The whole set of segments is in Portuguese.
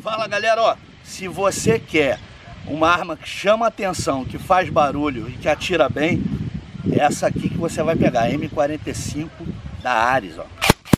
Fala galera, ó, se você quer uma arma que chama atenção, que faz barulho e que atira bem, é essa aqui que você vai pegar, a M45 da Ares, ó.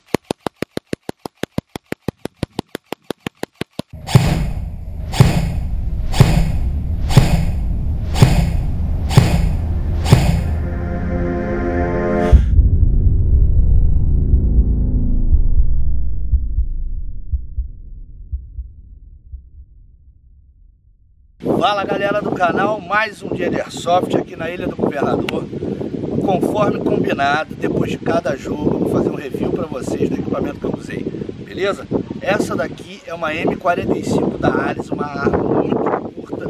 Fala galera do canal, mais um dia de Airsoft aqui na Ilha do Governador. Conforme combinado, depois de cada jogo eu vou fazer um review para vocês do equipamento que eu usei, beleza? Essa daqui é uma M45 da Ares, uma arma muito curta,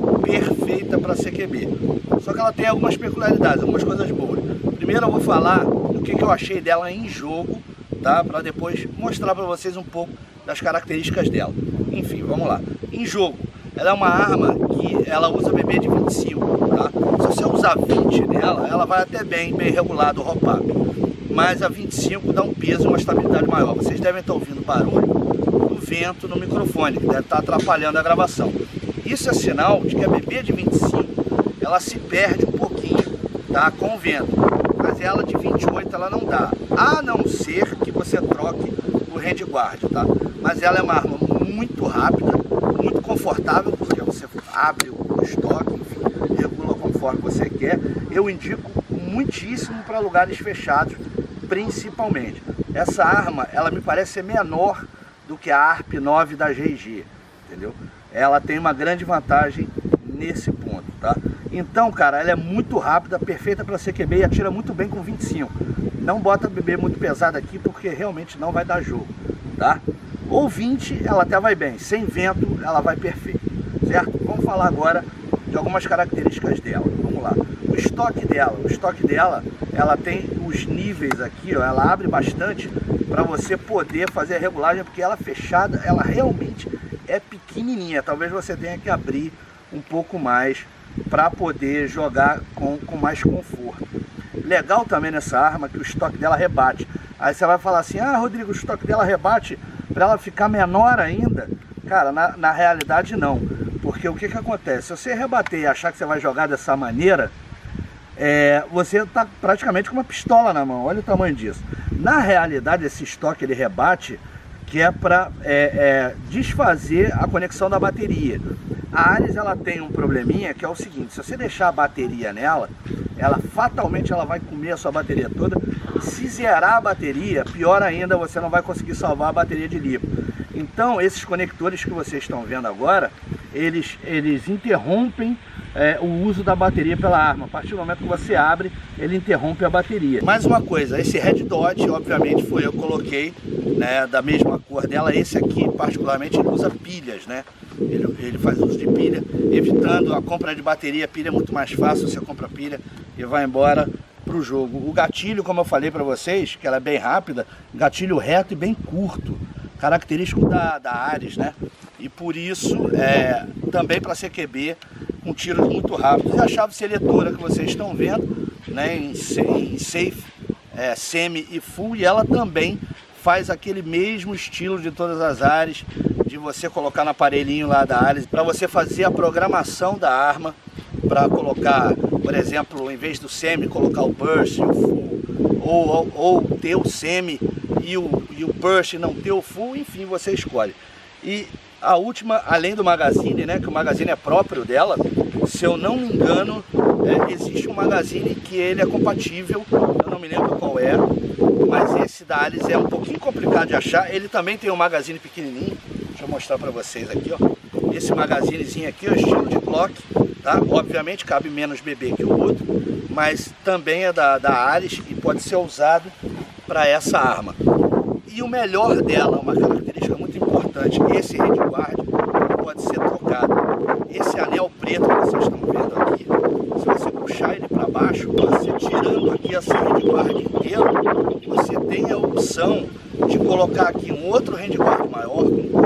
perfeita para CQB. Só que ela tem algumas peculiaridades, algumas coisas boas. Primeiro eu vou falar do que eu achei dela em jogo, tá? Para depois mostrar para vocês um pouco das características dela. Enfim, vamos lá. Em jogo, ela é uma arma que ela usa BB de 25, tá? Se você usar 20 nela, ela vai até bem regulado o hop-up. Mas a 25 dá um peso e uma estabilidade maior. Vocês devem estar ouvindo barulho do vento no microfone, que deve estar atrapalhando a gravação. Isso é sinal de que a BB de 25, ela se perde um pouquinho, tá? Com o vento. Mas ela de 28 ela não dá, a não ser que você troque o handguard, tá? Mas ela é uma arma muito rápida, muito confortável, porque você abre o estoque, enfim, regula conforme você quer. Eu indico muitíssimo para lugares fechados, principalmente. Essa arma, ela me parece ser menor do que a ARP 9 da GG, entendeu? Ela tem uma grande vantagem nesse ponto, tá? Então, cara, ela é muito rápida, perfeita para CQB e atira muito bem com 25. Não bota BB muito pesado aqui, porque realmente não vai dar jogo, tá? Ou 20 ela até vai bem, sem vento ela vai perfeito, certo? Vamos falar agora de algumas características dela, vamos lá. O estoque dela, ela tem os níveis aqui, ó, ela abre bastante para você poder fazer a regulagem, porque ela fechada, ela realmente é pequenininha, talvez você tenha que abrir um pouco mais para poder jogar com mais conforto. Legal também nessa arma que o estoque dela rebate. Aí você vai falar assim, ah Rodrigo, o estoque dela rebate para ela ficar menor ainda. Cara, na realidade não, porque o que acontece? Se você rebater e achar que você vai jogar dessa maneira, você está praticamente com uma pistola na mão, olha o tamanho disso. Na realidade esse estoque ele rebate, que é para desfazer a conexão da bateria. A Ares ela tem um probleminha que é o seguinte, se você deixar a bateria nela, ela fatalmente ela vai comer a sua bateria toda. Se zerar a bateria, pior ainda, você não vai conseguir salvar a bateria de lipo. Então esses conectores que vocês estão vendo agora, eles interrompem o uso da bateria pela arma. A partir do momento que você abre, ele interrompe a bateria. Mais uma coisa, esse Red Dot, obviamente foi eu que coloquei, né, da mesma cor dela. Esse aqui particularmente ele usa pilhas, né? Ele faz uso de pilha, evitando a compra de bateria. Pilha é muito mais fácil, você compra pilha e vai embora pro jogo. O gatilho, como eu falei para vocês, que ela é bem rápida, gatilho reto e bem curto, característico da Ares, né? E por isso, também para CQB, com tiros muito rápidos. E a chave seletora que vocês estão vendo, né, em safe, semi e full, e ela também faz aquele mesmo estilo de todas as Ares, de você colocar no aparelhinho lá da Ares, para você fazer a programação da arma, para colocar, por exemplo, em vez do semi, colocar o burst e o full, ou ter o semi e o burst e não ter o full, enfim, você escolhe. E a última, além do magazine, né, que o magazine é próprio dela, se eu não me engano, existe um magazine que ele é compatível, eu não me lembro qual é, mas esse da Ares é um pouquinho complicado de achar. Ele também tem um magazine pequenininho, deixa eu mostrar para vocês aqui, ó. Esse magazinezinho aqui, ó, estilo de Glock, tá? Obviamente cabe menos BB que o outro, mas também é da Ares e pode ser usado para essa arma. E o melhor dela, uma característica muito importante, esse handguard pode ser trocado. Esse anel preto que vocês estão vendo aqui, se você puxar ele para baixo, você tirando aqui esse handguard inteiro, você tem a opção de colocar aqui um outro handguard maior,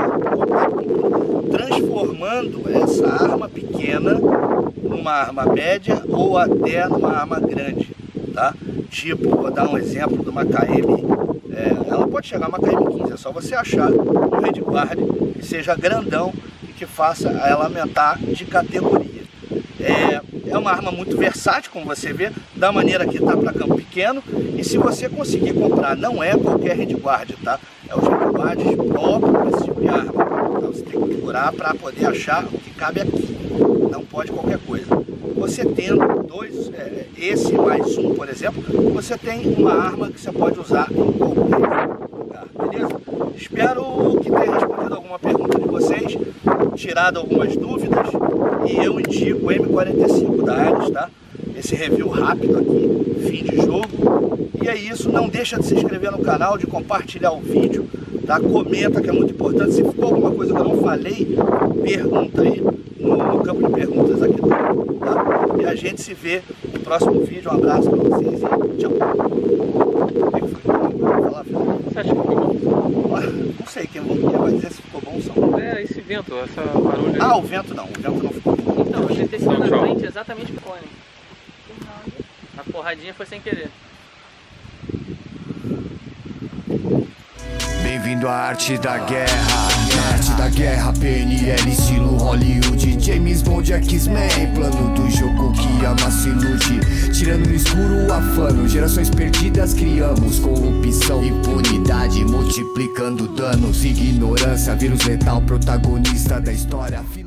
transformando essa arma pequena numa arma média ou até numa arma grande, tá? Tipo, vou dar um exemplo de uma KM ela pode chegar a uma KM15, é só você achar um handguard que seja grandão e que faça ela aumentar de categoria. É uma arma muito versátil, como você vê, da maneira que está para campo pequeno, e se você conseguir comprar, não é qualquer handguard, tá? É os handguards próprios para esse tipo de arma. Então você tem que procurar para poder achar o que cabe aqui, não pode qualquer coisa. Você tendo dois, esse mais um, por exemplo, você tem uma arma que você pode usar em qualquer lugar, beleza? Espero que tenha respondido alguma pergunta de vocês, tirado algumas dúvidas, e eu indico o M45 da Ares, tá? Esse review rápido aqui, fim de jogo. E é isso, não deixa de se inscrever no canal, de compartilhar o vídeo, tá? Comenta, que é muito importante. Se ficou alguma coisa que eu não falei, pergunta aí no campo de perguntas aqui do vídeo, tá? E a gente se vê no próximo vídeo. Um abraço pra vocês e tchau. Você acha que ficou bom? Não sei, quem vai dizer se ficou bom ou não. Esse vento, essa barulho. Ah, o vento não ficou bom. Então, eu tentei seguir na frente exatamente pro cone. A porradinha foi sem querer. Bem-vindo à arte da guerra. Na arte da guerra, PNL, estilo Hollywood, James Bond, X-Men, plano do jogo que ama se ilude, tirando no escuro afano, gerações perdidas criamos, corrupção, impunidade, multiplicando danos, ignorância, vírus letal, protagonista da história.